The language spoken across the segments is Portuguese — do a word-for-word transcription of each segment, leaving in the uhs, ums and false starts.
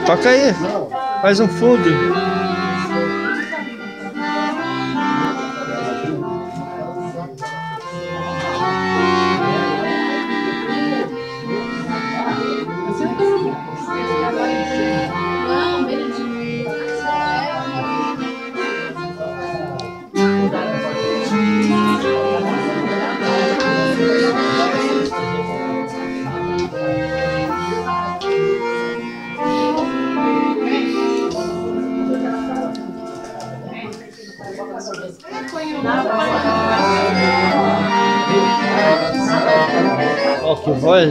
Toca aí. Faz um fundo. Ó, que voz.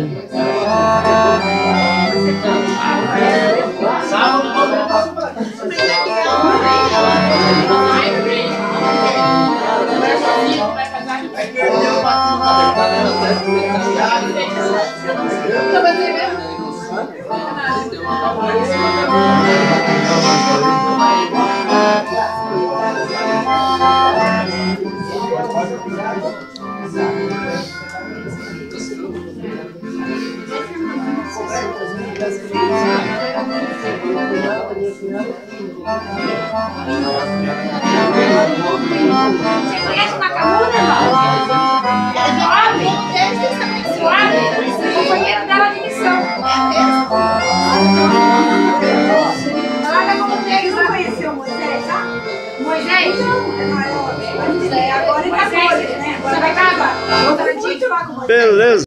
Você conhece Macaúna, irmão? Suave? Suave? O companheiro dela de missão. Olha como eles não conheceu Moisés, tá? Moisés? Agora ele tá com ele, né? Você vai casar? Beleza.